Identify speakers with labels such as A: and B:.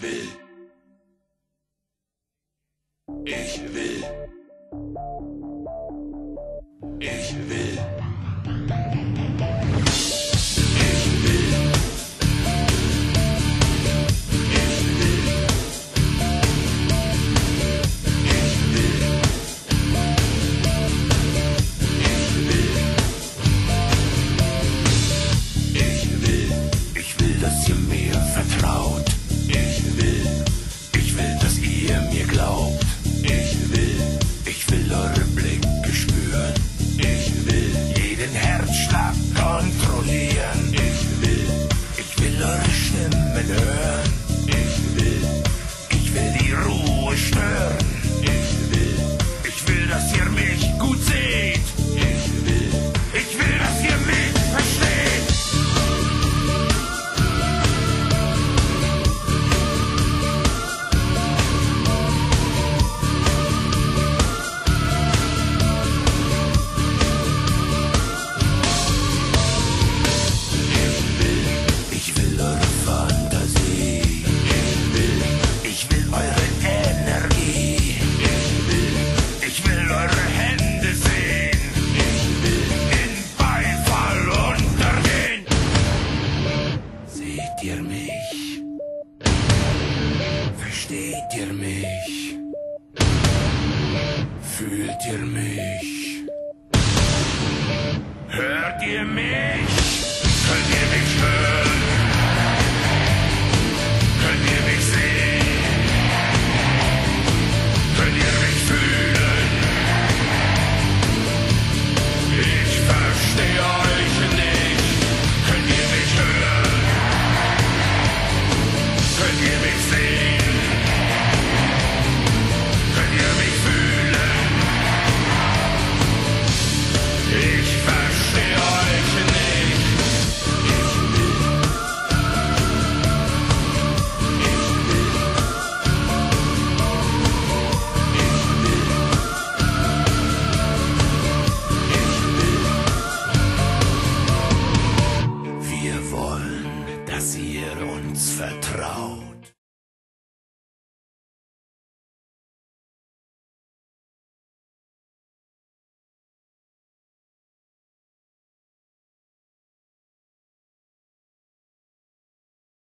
A: will. Ich will. Ich will. Dass ihr mir vertraut. Ich will, dass ihr mir glaubt. Ich will eure Blicke spüren. Jeden Herzschlag kontrollieren. Ich will eure Stimmen hören. Ich will die Ruhe stören. Ich will, dass ihr mich gut seht. Ich will, dass ihr mich versteht. Ihr mich? Versteht ihr mich? Fühlt ihr mich? Hört ihr mich?